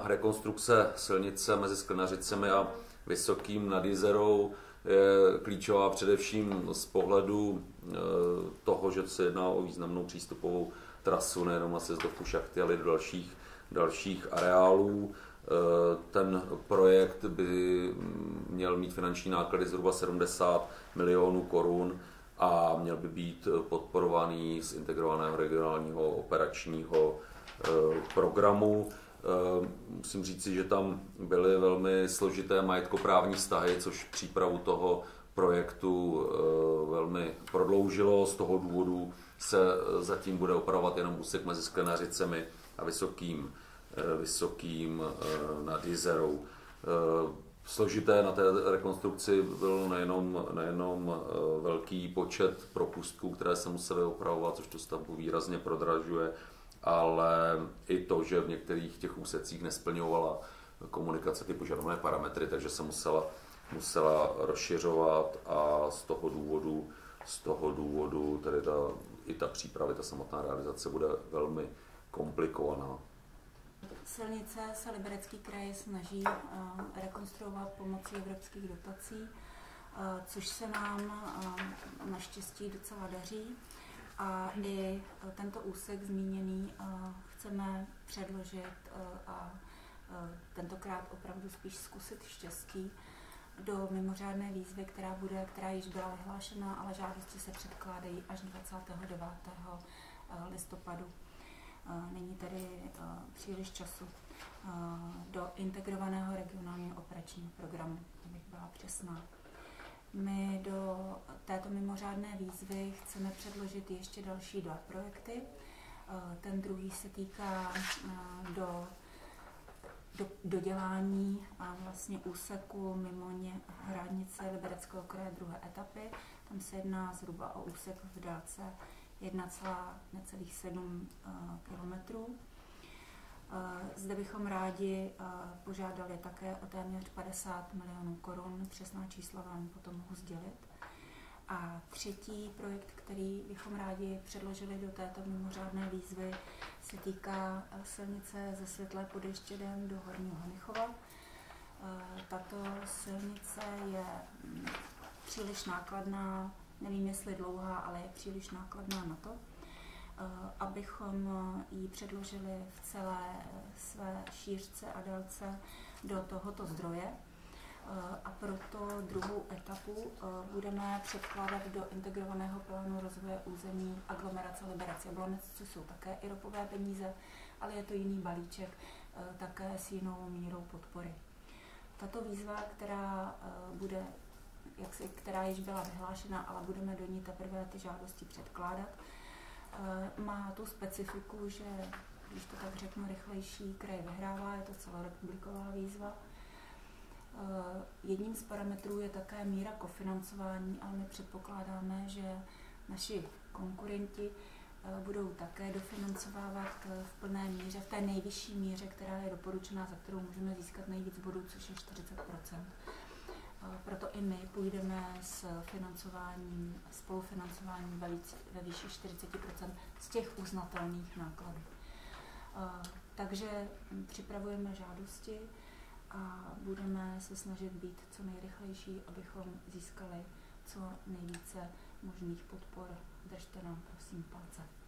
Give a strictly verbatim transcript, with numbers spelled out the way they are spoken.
rekonstrukce silnice mezi Sklenařicemi a Vysokým nad Jizerou je klíčová především z pohledu toho, že se jedná o významnou přístupovou trasu nejenom na sjezdovku Šachty, ale i do dalších, dalších areálů. Ten projekt by měl mít finanční náklady zhruba sedmdesát milionů korun a měl by být podporovaný z integrovaného regionálního operačního programu. Musím říci, že tam byly velmi složité majetkoprávní vztahy, což přípravu toho projektu velmi prodloužilo. Z toho důvodu se zatím bude opravovat jenom úsek mezi Sklenařicemi a Vysokým, Vysokým nad Jizerou. Složité na té rekonstrukci byl nejenom, nejenom velký počet propustků, které se musely opravovat, což tu stavbu výrazně prodražuje, ale i to, že v některých těch úsecích nesplňovala komunikace ty požadované parametry, takže se musela, musela rozšiřovat a z toho důvodu, z toho důvodu tedy ta, i ta příprava, ta samotná realizace bude velmi komplikovaná. Silnice se Liberecký kraj snaží rekonstruovat pomocí evropských dotací, což se nám naštěstí docela daří. A i tento úsek zmíněný chceme předložit a tentokrát opravdu spíš zkusit štěstí do mimořádné výzvy, která bude, která již byla vyhlášena, ale žádosti se předkládají až dvacátého devátého listopadu. Není tedy příliš času do integrovaného regionálního operačního programu, abych byla přesná. My do této mimořádné výzvy chceme předložit ještě další dva projekty. Ten druhý se týká do, do, dodělání a vlastně úseku mimo ně hranice Libereckého kraje druhé etapy. Tam se jedná zhruba o úsek v délce jedna celá sedm kilometrů. Zde bychom rádi požádali také o téměř padesát milionů korun, přesná čísla vám potom mohu sdělit. A třetí projekt, který bychom rádi předložili do této mimořádné výzvy, se týká silnice ze Světlé pod Ještědem do Horního Honichova. Tato silnice je příliš nákladná, nevím jestli dlouhá, ale je příliš nákladná na to, abychom ji předložili v celé své šířce a délce do tohoto zdroje. A proto druhou etapu budeme předkládat do integrovaného plánu rozvoje území aglomerace Liberec Jablonec, což jsou také IROPové peníze, ale je to jiný balíček, také s jinou mírou podpory. Tato výzva, která bude jaksi, která již byla vyhlášena, ale budeme do ní teprve ty žádosti předkládat, má tu specifiku, že, když to tak řeknu, rychlejší kraj vyhrává, je to celorepubliková výzva. Jedním z parametrů je také míra kofinancování, ale my předpokládáme, že naši konkurenti budou také dofinancovávat v plné míře, v té nejvyšší míře, která je doporučená, za kterou můžeme získat nejvíc bodů, což je čtyřicet procent. Proto i my půjdeme s financováním, spolufinancováním ve, víc, ve výši čtyřicet procent z těch uznatelných nákladů. Takže připravujeme žádosti a budeme se snažit být co nejrychlejší, abychom získali co nejvíce možných podpor. Držte nám prosím palce.